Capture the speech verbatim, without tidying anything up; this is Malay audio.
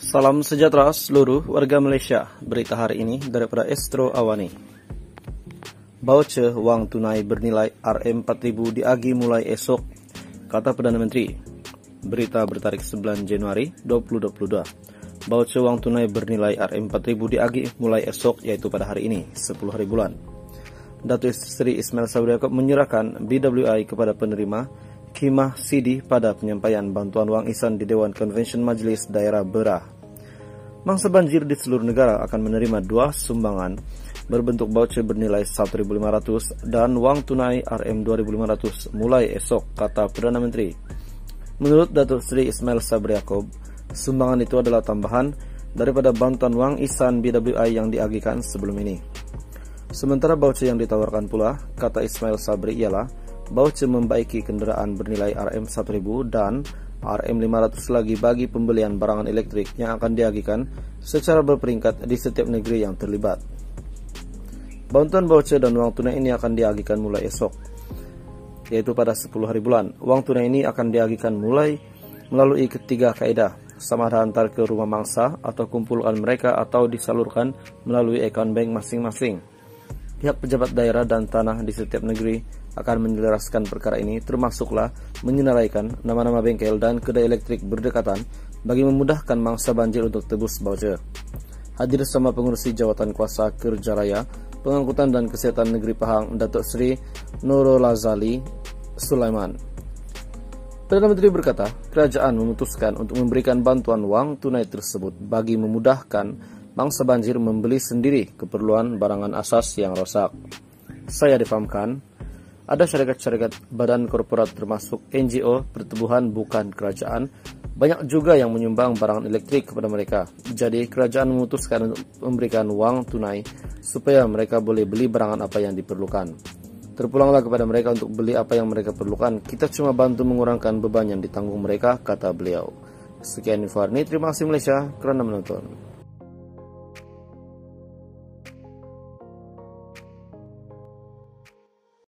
Salam sejahtera seluruh warga Malaysia. Berita hari ini daripada Astro Awani. Baucer wang tunai bernilai R M empat ribu diagih mulai esok, kata Perdana Menteri. Berita bertarik sembilan Januari dua ribu dua puluh dua. Baucer wang tunai bernilai R M empat ribu diagih mulai esok, yaitu pada hari ini, sepuluh hari bulan. Datuk Seri Ismail Sabri Yaakob menyerahkan B W I kepada penerima khidmah C D pada penyampaian bantuan wang ihsan di Dewan Konvensyen Majlis Daerah Berah. Mangsa banjir di seluruh negara akan menerima dua sumbangan berbentuk baucer bernilai satu ribu lima ratus dan wang tunai R M dua ribu lima ratus mulai esok, kata Perdana Menteri. Menurut Datuk Seri Ismail Sabri Yaakob, sumbangan itu adalah tambahan daripada bantuan wang ihsan B W I yang diagihkan sebelum ini. Sementara baucer yang ditawarkan pula, kata Ismail Sabri, ialah baucer membaiki kenderaan bernilai R M satu ribu dan R M lima ratus lagi bagi pembelian barangan elektrik yang akan diagihkan secara berperingkat di setiap negeri yang terlibat. Bantuan baucer dan wang tunai ini akan diagihkan mulai esok, yaitu pada sepuluh hari bulan. Wang tunai ini akan diagihkan mulai melalui ketiga kaedah, sama ada hantar ke rumah mangsa atau kumpulkan mereka atau disalurkan melalui akaun bank masing-masing. Pihak pejabat daerah dan tanah di setiap negeri akan menjelaskan perkara ini, termasuklah menyenaraikan nama-nama bengkel dan kedai elektrik berdekatan bagi memudahkan mangsa banjir untuk tebus baucer. Hadir sama pengurusi Jawatan Kuasa Kerja Raya, Pengangkutan dan Kesihatan Negeri Pahang, Datuk Seri Nurulazali Sulaiman. Perdana Menteri berkata, kerajaan memutuskan untuk memberikan bantuan wang tunai tersebut bagi memudahkan mangsa banjir membeli sendiri keperluan barangan asas yang rosak. Saya difahamkan, ada syarikat-syarikat badan korporat termasuk N G O, pertubuhan bukan kerajaan, banyak juga yang menyumbang barangan elektrik kepada mereka. Jadi kerajaan memutuskan untuk memberikan wang tunai supaya mereka boleh beli barangan apa yang diperlukan. Terpulanglah kepada mereka untuk beli apa yang mereka perlukan. Kita cuma bantu mengurangkan beban yang ditanggung mereka, kata beliau. Sekian info hari ini, terima kasih Malaysia kerana menonton.